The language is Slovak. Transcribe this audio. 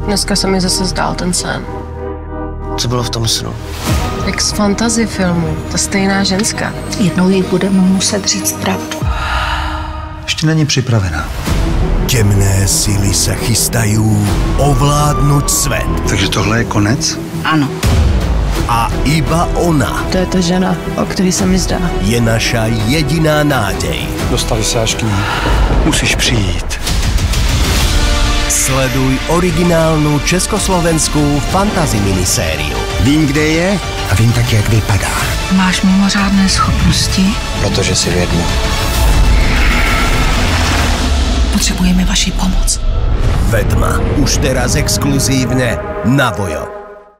Dneska se mi zase zdál ten sen. Co bylo v tom snu? Jak z fantasy filmu, ta stejná ženská. Jednou jí budeme muset říct pravdu. Ještě není připravená. Temné síly sa chystajú ovládnuť svet. Takže tohle je konec? Ano. A iba ona To je ta žena, o který se mi zdá. je naša jediná nádej. Dostali se až k ní. Musíš přijít. Sleduj originálnu československú fantasy minisériu. Vím, kde je a vím tak, jak vypadá. Máš mimořádné schopnosti? Protože si vědnu. Potřebujeme vaši pomoc. Vedma už teraz exkluzívne na Vojo.